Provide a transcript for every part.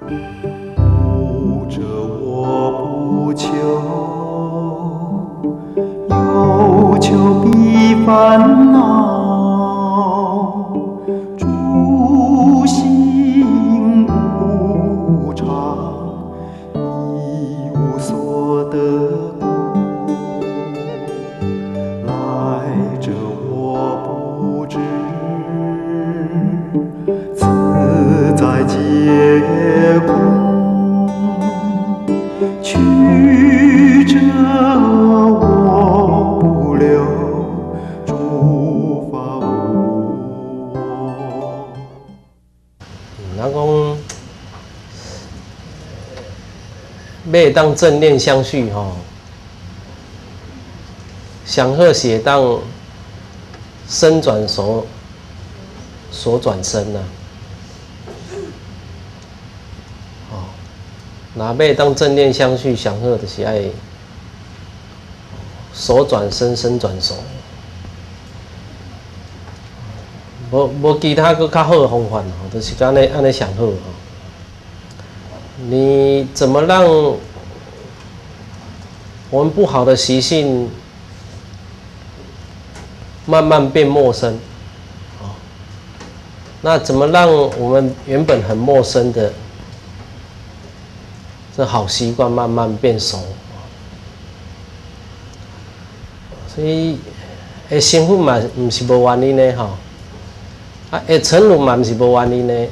不着我不求，有求必烦恼。诸行无常，一无所得故。来者我不知，自在皆空。去者我不留，诸法无我。 人讲，要当正念相续吼，想贺写当身转所转身呐、哦，若要当正念相续，想贺就是爱手转身，身转手。无其他个较好的方法吼，就是安尼想好吼。你怎么让我们不好的习性慢慢变陌生？哦，那怎么让我们原本很陌生的这好习惯慢慢变熟？所以，会幸福嘛，唔是无原因的吼。啊，会沉沦嘛，唔是无原因的。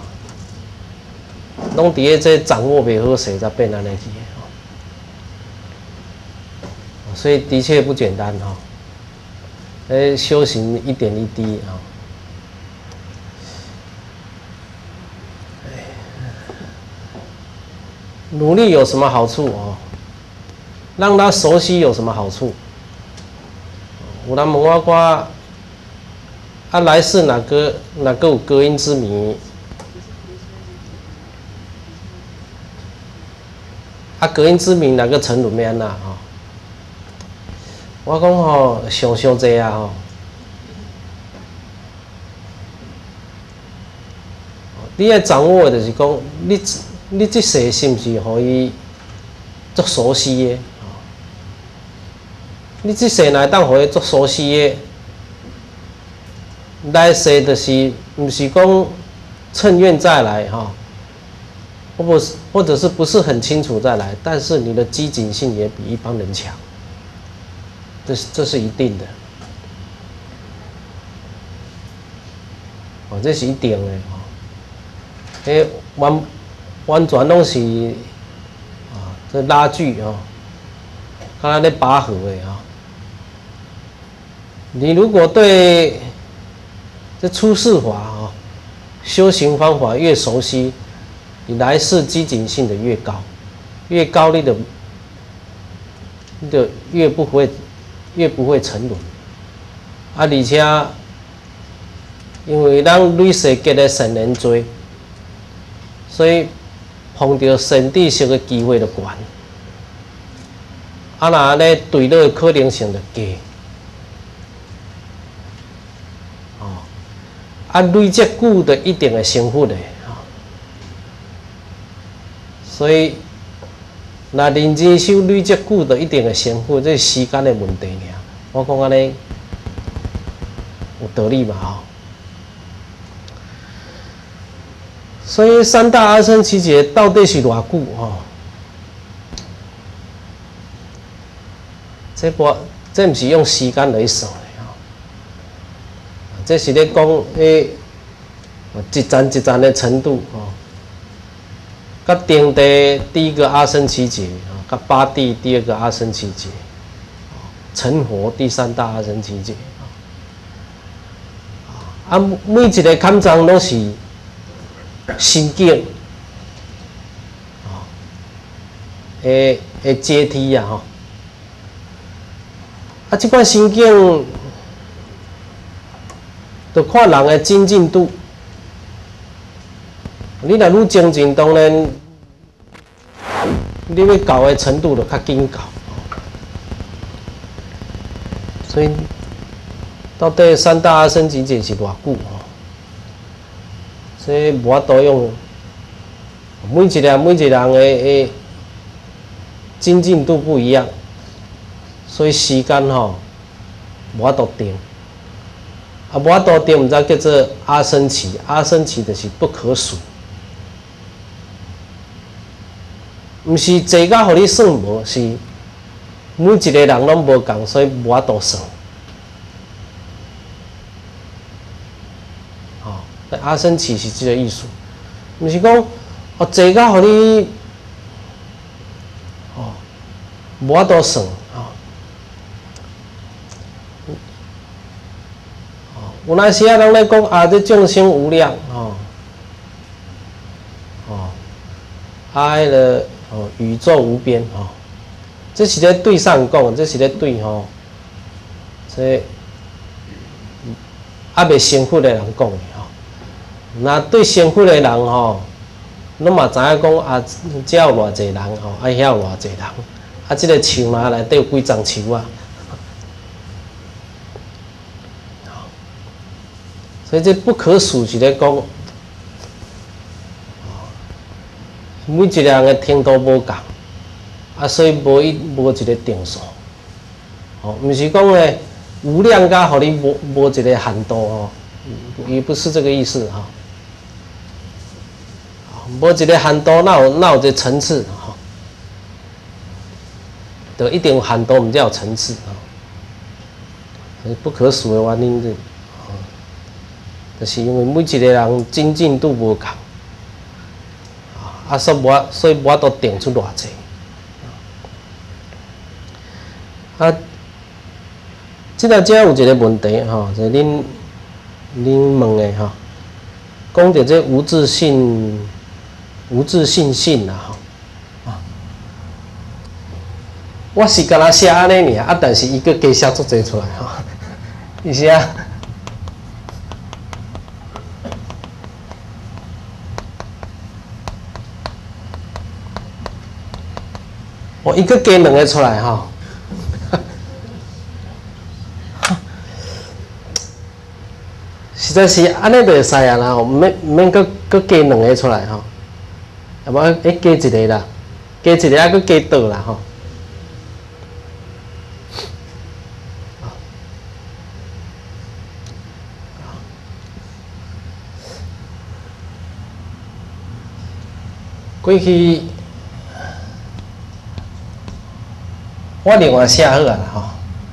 拢伫个这掌握袂好势，才变安尼去。所以的确不简单哈。修行一点一滴啊。努力有什么好处哦？让他熟悉有什么好处？有人问我讲，啊，来世哪个有隔音之谜？啊，隔音之谜哪个沉沦要安那吼？我讲吼，上济啊吼。你要掌握的就是讲，你这世是不是互伊足熟悉的？你这世若当互伊足熟悉的，来世就是不是讲趁愿再来哈？或者是不是很清楚再来，但是你的机警性也比一般人强，这是一定的，哦，这是一定的哦。完全拢是啊，这拉锯哦，刚才咧拔河的啊。你如果对这出世法啊，修行方法越熟悉，你来世机警性的越高，越高你的越不会沉沦。啊，而且因为咱累世结的善缘多，所以碰到善知识的机会就悬。啊，那安尼对落的可能性就低。哦，啊，累这久的一定会成佛的。所以，那认真修累这久的一定会成佛，这是时间的问题尔。我讲安尼有道理嘛吼。所以三大阿僧祇劫到底是偌久吼？这不是用时间来算的吼，这是咧讲一站一站的程度吼。甲定地第一个阿僧祇劫啊，甲八地第二个阿僧祇劫，成佛第三大阿僧祇劫啊，每一个坎章都是心境的阶梯啊吼，啊，这款心境就看人的精进度。你若愈精进，当然你要到的程度就较紧到。所以，到底三大阿僧祇劫是偌久？所以无法度用每一个人的精进度不一样，所以时间吼无法度定。无法度定，毋知叫做阿僧祇，阿僧祇就是不可数。毋是坐甲互你算无，是每一个人拢无共，所以无法度算。阿僧祇是这个意思，毋是讲坐甲互你无法度算有那时啊，人咧讲这众生无量迄个宇宙无边这是咧对上讲，这是咧对这未成佛的人讲的那对成佛的人咱嘛知影讲这有偌济人遐有偌济人这个树嘛内底有几丛树啊。所以这不可数是咧讲，每一个人的程度无共，所以无一个定数。毋是讲咧无量甲互你无一个限度也不是这个意思无一个限度，哪有一个层次就一定有限度，毋才有层次不可数的原因就是因为每一个人精进度无共，所以无法度定出偌济。即个有一个问题就是恁问的讲到这无自性性啦我是敢若写安尼尔但是伊佫加写足济出来伊是伊佫加2个出来实在是安尼袂使啊啦免佫加2个出来要不加一个啦，加一个佫加倒啦过去我另外写好啊啦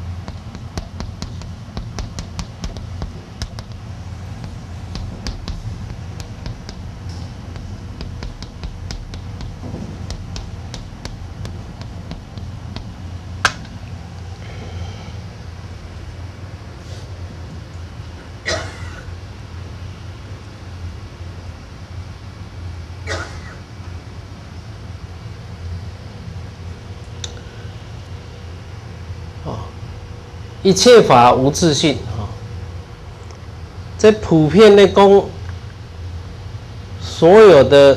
一切法无自性这普遍的讲，所有的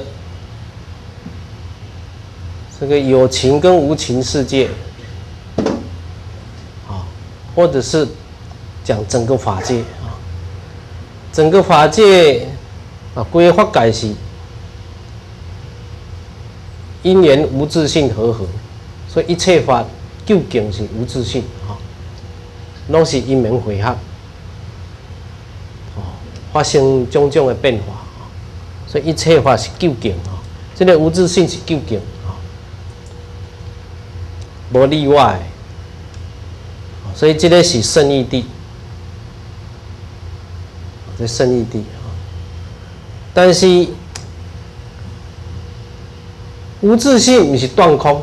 这个有情跟无情世界或者是讲整个法界整个法界规个法界是因缘无自性和合，所以一切法究竟是无自性拢是因缘汇合发生种种的变化所以一切法是究竟这个无自性是究竟无例外所以这个是圣义谛这圣义谛但是无自性不是断空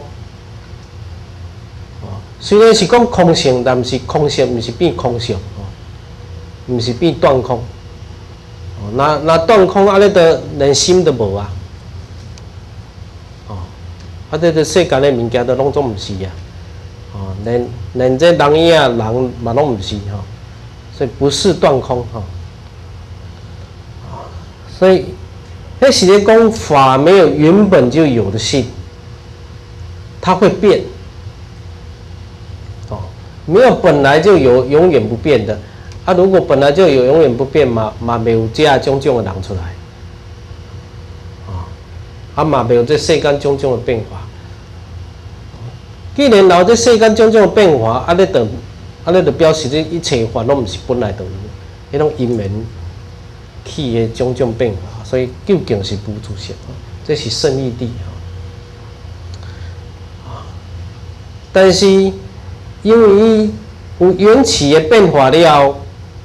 虽然是讲空性，但是空性不是变空性，不是变断空。那断空安尼都连心都无啊！这世间的物件都拢总不是啊！连这人影人嘛拢不是所以不是断空所以那是咧讲法没有原本就有的性，它会变。没有本来就有永远不变的如果本来就有永远不变嘛，没有这种的人出来嘛袂有这世间种种的变化。既然有这世间种种的变化，你就表示这一切法拢毋是本来就有，迄种因缘起的种种变化，所以究竟是无自性，这是圣义谛。但是因为伊有缘起的变化了，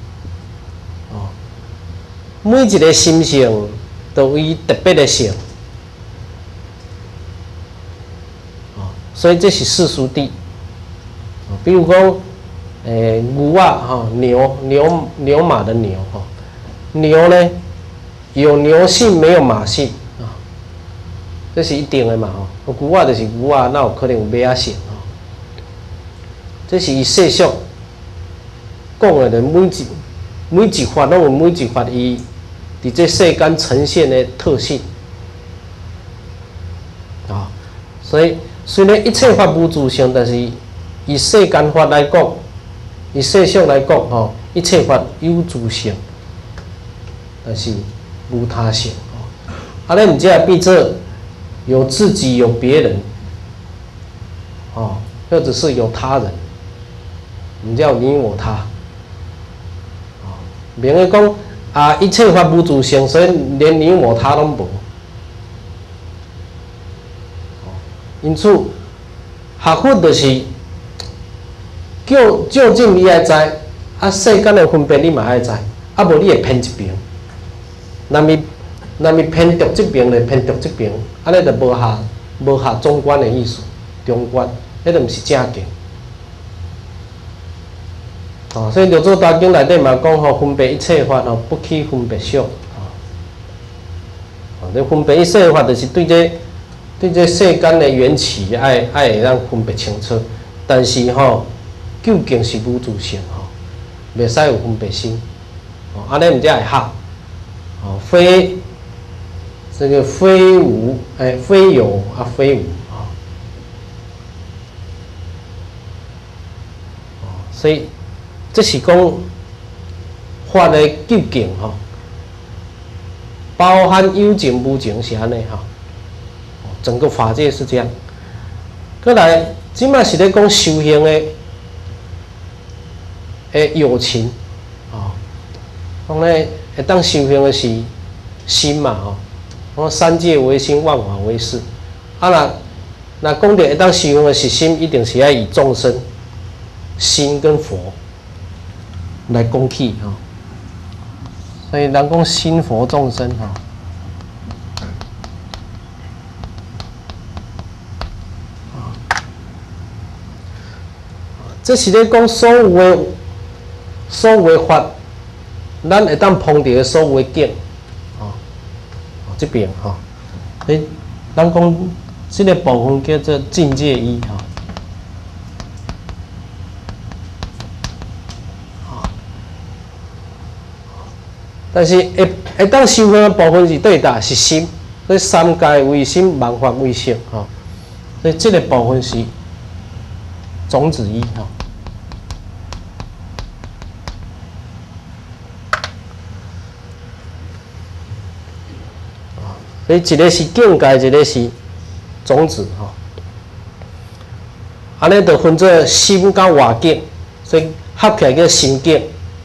每一个心性都有伊特别的性，所以这是世俗谛。比如讲，牛啊，牛马的牛，牛呢有牛性没有马性啊，这是一定的嘛，牛啊就是牛啊，哪有可能有马性？这是伊世俗讲的每一法拢有每一法伊伫这世间呈现的特性啊，所以虽然一切法无自性，但是以世间法来讲，以世俗来讲，一切法有自性，但是无他性。咱毋才会变做有自己有别人，或者是有他人。唔叫你我他，明个讲一切法无自性，所以连你我他拢无。因此，学佛就是究竟你爱知，世间的分别你嘛爱知，无你会偏一边。那么偏独这边咧，偏独这边，安尼就无下中观的意思，中观，迄就毋是正经。所以《六祖大经》内底嘛讲分别一切法不起分别相。你分别一切法，就是对这世间的缘起爱会咱分别清楚，但是究竟是无自性袂使有分别心。安尼毋才会合。非这个非无非有非无所以。这是讲法的究竟包含有情无情是安尼整个法界是这样。再来，即马是咧讲修行的有情讲咧会当修行的是心嘛讲三界为心，万法为识。若讲到会当修行的是心，一定是要以众生心跟佛来讲起所以人讲心佛众生这是咧讲所有的法，咱会当碰到的所有的境这边所以咱讲这个部分叫做境界一但是会当修行的部分是对答是心，所以三界为心，万法为性所以这个部分是种子一所以一个是境界，一个是种子安尼就分做心甲外境，所以合起来叫心境。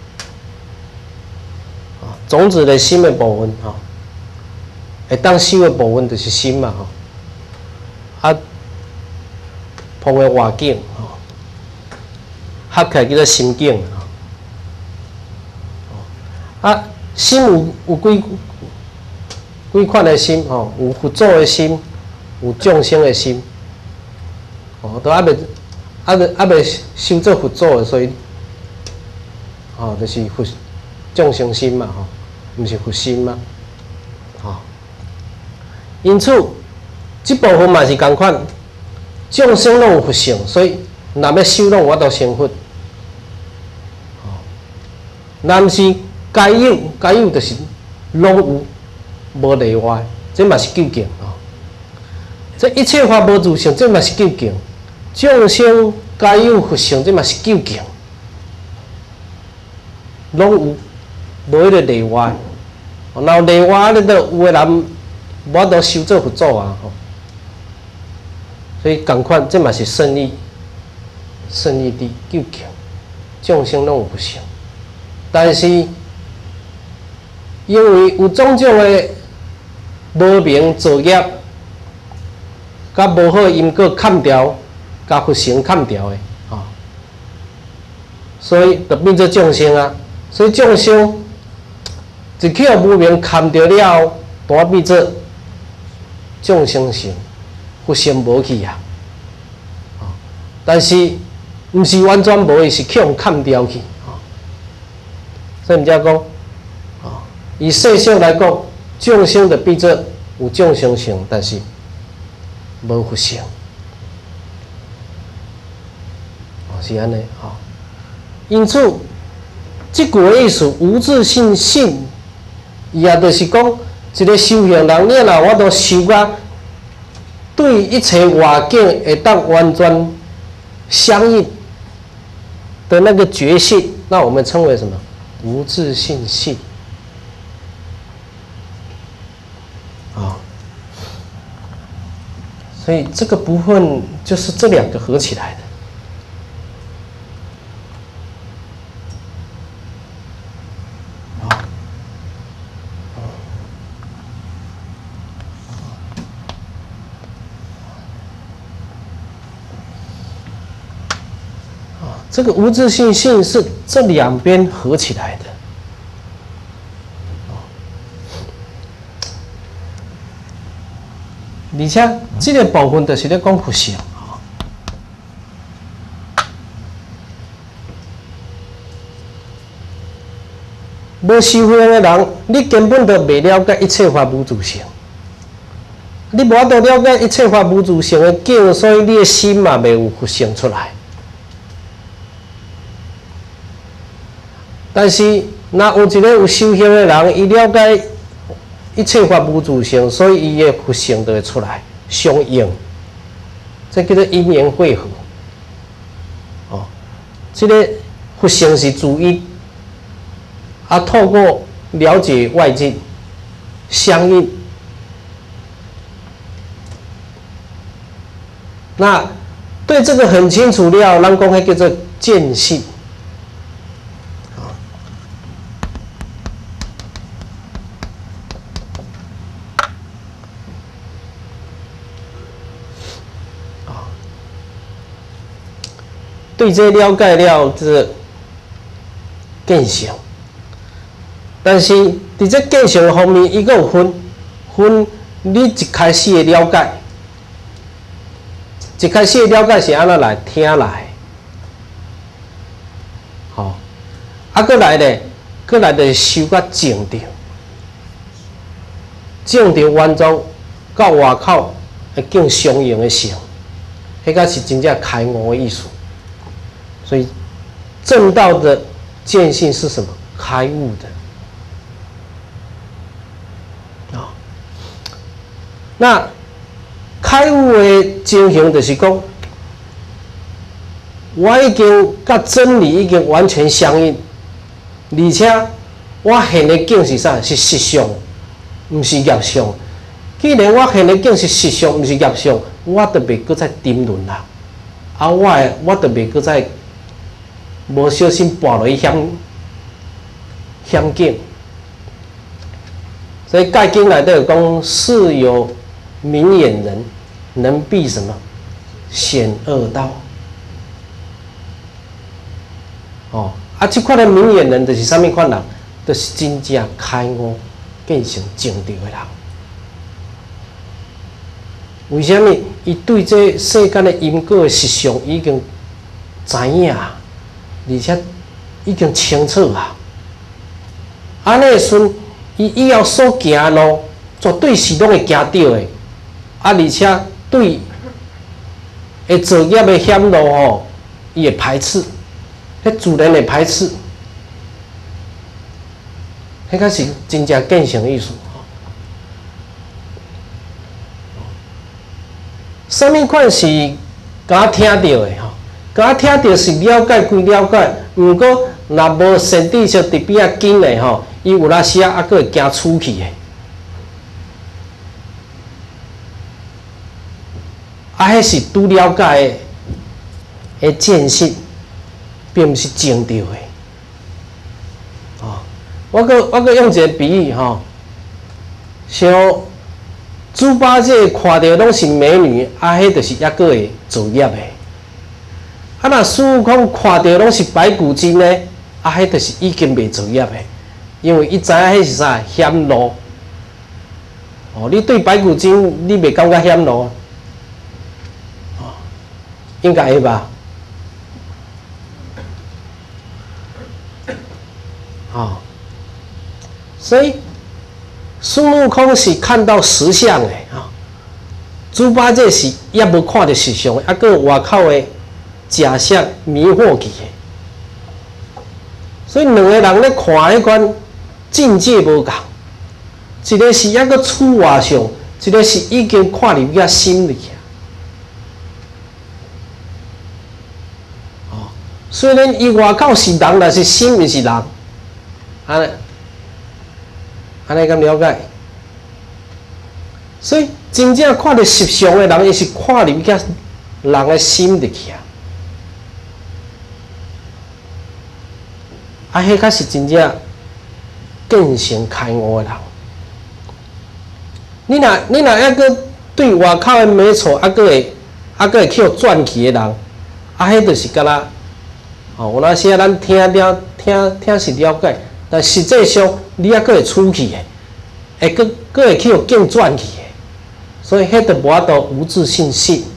种子的心的部分会当修的部分就是心嘛碰的外境合起来叫做心境心有几款的心有佛祖的心，有众生的心都还未修做佛祖的，所以就是佛众生心嘛毋是佛心嘛因此这部分嘛是同款，众生拢有佛性，所以若要修拢有法度成佛若毋是该有就是拢有无例外，这嘛是究竟这一切法无自性，这嘛是究竟。众生该有佛性，这嘛是究竟，拢有，无迄个例外。然后例外，你都有的人我都修做佛祖啊，吼。所以共款，这嘛是胜利的究竟，众生拢有不幸，但是因为有种种的无明作业，甲无好因果砍掉，甲佛性砍掉的，吼、所以就变做众生啊。所以众生一口无明砍掉了，大变做众生性，佛性无去啊。但是，毋是完全无，是去互砍掉去。所以毋才讲，以世俗来讲，众生就变做有众生性，但是无佛性。是安尼，因此，即句的意思，无自性性，也就是讲，一个修行人，你若我都修啊，对一切外境会当完全相应的那个觉性，那我们称为什么？无自性性。所以这个部分就是这两个合起来的。这个无自性性是这两边合起来的。而且这个部分就是咧讲佛性。无修行的人，你根本就未了解一切法无自性。你无法度了解一切法无自性的境，所以你的心嘛未有佛性出来。但是，若有一个有修行的人，伊了解一切法无自性，所以伊的佛性就会出来相应，这叫做因缘汇合。这个佛性是主因，透过了解外境相应，那对这个很清楚了，咱讲迄叫做见性。对这了解了，就是见性。但是伫这见性方面，伊个有分你一开始的了解，一开始的了解是安怎来听来，搁来咧，搁来就是修甲静定，静定完全到外口会更相应的性，迄个是真正开悟的意思。所以，正道的见性是什么？开悟的。那开悟的情形就是讲，我已经甲真理已经完全相应，而且我现的境是啥？是实相，毋是业相。既然我现的境是实相，毋是业相，我就袂搁再沉沦啦。我就袂搁再无小心跌落去险境。所以《戒经》内底有讲，世有明眼人，能避什么险恶道。这款的明眼人就是啥物款人？就是真正开悟、变成正道的人。为什么？伊对这世间的因果的实相已经知影，而且已经清楚啊。安尼时，伊以后所行的路，绝对是拢会行到的。而且对会作业的险路伊会排斥，迄自然会排斥。迄个是真正见性的意思。什么款是敢听到的敢听到是了解归了解，毋过若无身体上特别紧的伊有那时啊，还佫会惊出去的。 迄是拄了解的见识，并不是种到的。哦，我搁用一个比喻吼，像猪八戒看到拢是美女，迄就是抑个会作业的。若孙悟空看到拢是白骨精呢，迄就是已经袂作业的，因为伊知影迄是啥险路。哦，你对白骨精你袂感觉险路？哦，应该会吧？哦，所以孙悟空是看到实相的啊，猪八戒是也无看到实相的，还有外口的假象迷惑去的。所以两个人咧看迄款境界无共，一个是抑个处外相，一个是已经看入去心里去。哦，虽然伊外口是人，但是心毋是人。安尼敢了解？所以真正看到实相的人，伊是看入去人的心里去啊。迄才是真正见性开悟的人。你若抑个对外口的美丑，抑个会去转去的人，迄就是敢若哦，有那些咱听是了解。但实际上，你还佫会出去的，佫会去更转去的，所以迄就无法度无自信心。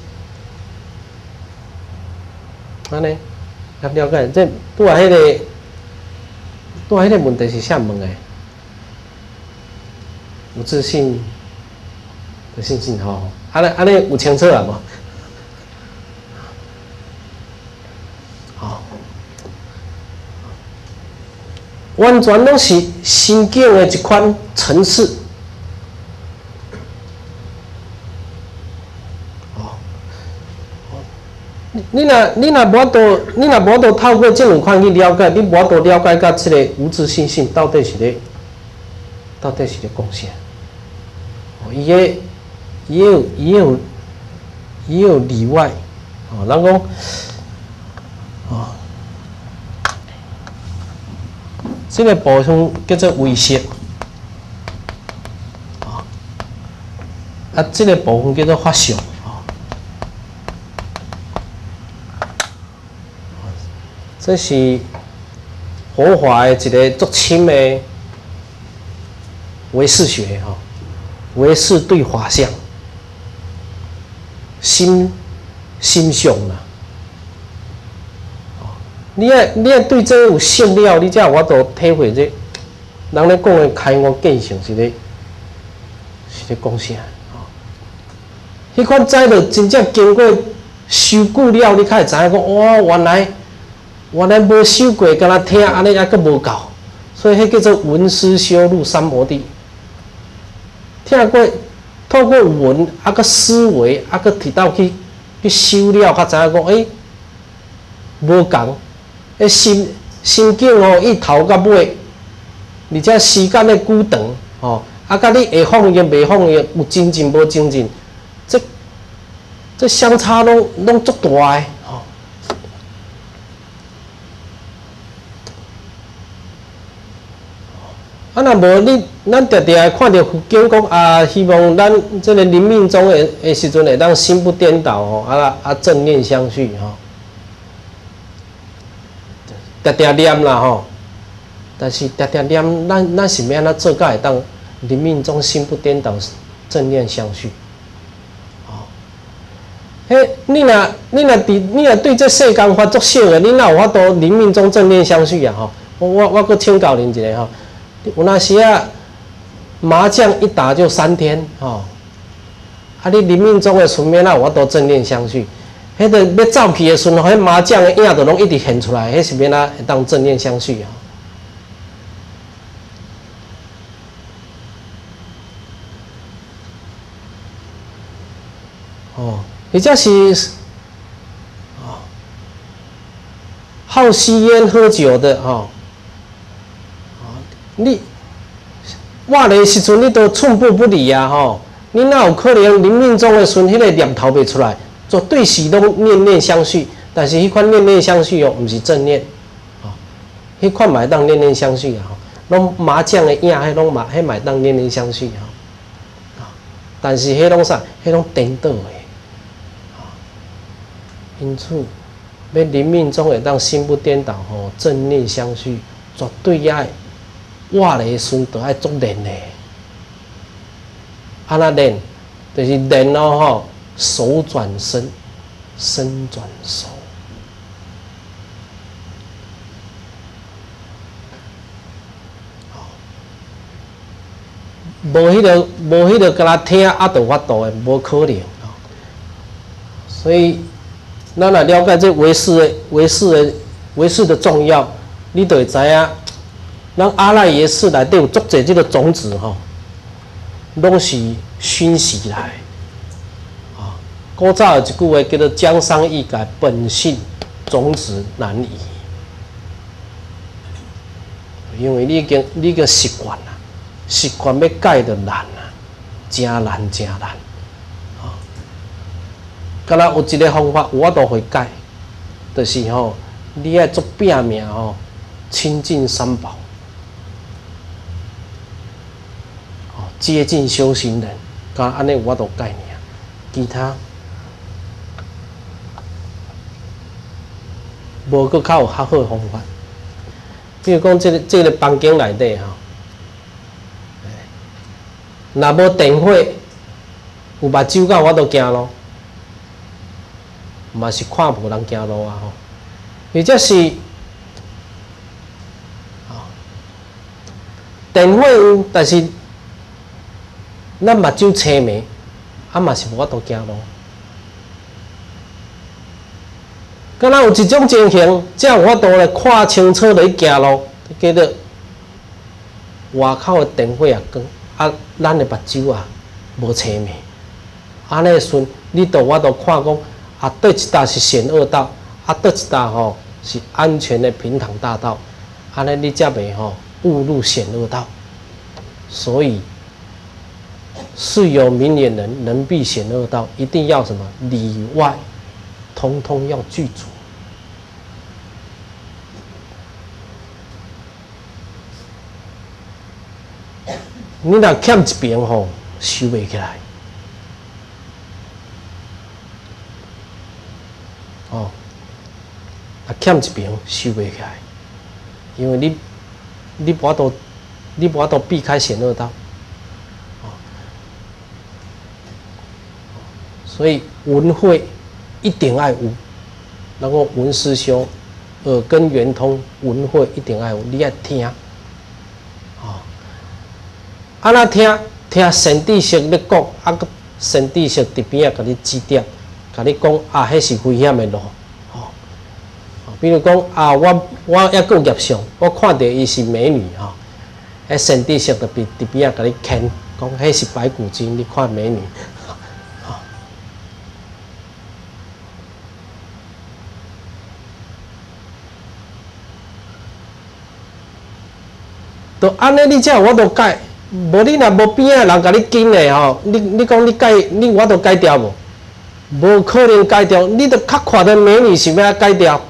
安尼，了解？这拄下迄个问题是啥问的？无自信的信心吼，安尼有清楚啊无？完全拢是心境的一款层次。哦，你若无法度透过这种款去了解，你无法度了解到这个无自信心到底是咧讲啥？哦，伊有例外。哦，人讲，哦。这个部分叫做唯识，这个部分叫做法相，这是佛法的一个足深的唯识学唯识对法相，心相啦。你也对这有信了，你才有法度体会这人咧讲的开悟见性是咧讲啥？迄款知道真正经过修久了，你才会知影讲，哇，原来无修过，敢若听安尼还佫无够，所以迄叫做闻思修入三摩地。听过，透过闻，佫思维，佫提到去修了，才知影讲，无共。心境哦，一头到尾，而且时间的久长哦，甲你会放逸袂放逸，有精进无精进，这相差拢足大的哦。若无咱常常看到佛经讲希望咱这个临命终的时阵会当心不颠倒哦，正念相续吼。常常念啦吼，但是常常念，咱是要安怎做，才会当临命终心不颠倒，正念相续。哦，你若对这世间法作少的，你哪有法度临命终正念相续啊？吼，我搁请教恁一个吼，有那时麻将一打就3天吼，你临命终的时阵，哪有法度正念相续？迄个要走去的时阵，迄麻将的影就拢一直现出来，迄是免会当正念相续啊。哦，或者是好吸烟喝酒的你活的时阵你都寸步不离啊你哪有可能临命终的时阵，迄个念头袂出来？ 绝对是拢念念相续，但是迄款念念相续哦，毋是正念，哦，迄款嘛会当念念相续啊，拢麻将的影，迄拢迄嘛会当念念相续啊，但是迄拢啥？迄拢颠倒的，因此要临命中会当心不颠倒吼，正念相续，绝对要活的时都要足练的，安那练，就是练咯吼。手转身，身转手。无迄个，甲他听啊，就法度的，无可能。所以，咱来了解这唯识的重要，你就会知影，咱阿赖耶识内底有足侪这个种子吼，拢是熏习来。古早有一句话叫做“江山易改，本性种子难移”，因为你已经习惯啦，习惯要改就难啦，真难真难。敢若有一个方法，有法度会改，就是吼，你爱做拼命吼，亲近三宝，接近修行人，敢安尼有法度改尔，其他。无搁较有较好的方法，比如讲，这个房间内底吼，若无电火，有目睭甲我都行路，嘛是看无人行路啊吼。或者是，电火有，但是咱目睭青迷，啊嘛是无法度行路。敢若有一种情形，才有法度来看清楚来行路，叫做外口的电火啊光，啊，咱的目睭啊无青迷，安尼顺，你就有法度看讲啊，倒一搭是险恶道，啊，倒一搭吼是安全的平坦大道，安尼你才袂吼误入险恶道。所以是有明眼人，能避险恶道，一定要什么里外。通通要具足。你若欠一边吼，收袂起来。哦，啊欠一边收袂起来，因为你无法度避开险恶道。哦，所以闻会。一定要有，然后闻思修，耳根圆通，闻会一定要有，你要听，哦，啊那听神地识咧讲，啊个神地识伫边仔甲你指点，甲你讲啊，迄是危险的路，哦，比如讲啊，我还够业相，我看到伊是美女哈，迄神地识伫边仔甲你牵，讲迄是白骨精，你看美女。都安尼，你才有法度改。无你若无边仔人甲你紧的吼，你讲你改，你有法度改掉无？无可能改掉。你都较看到美女，想要改掉？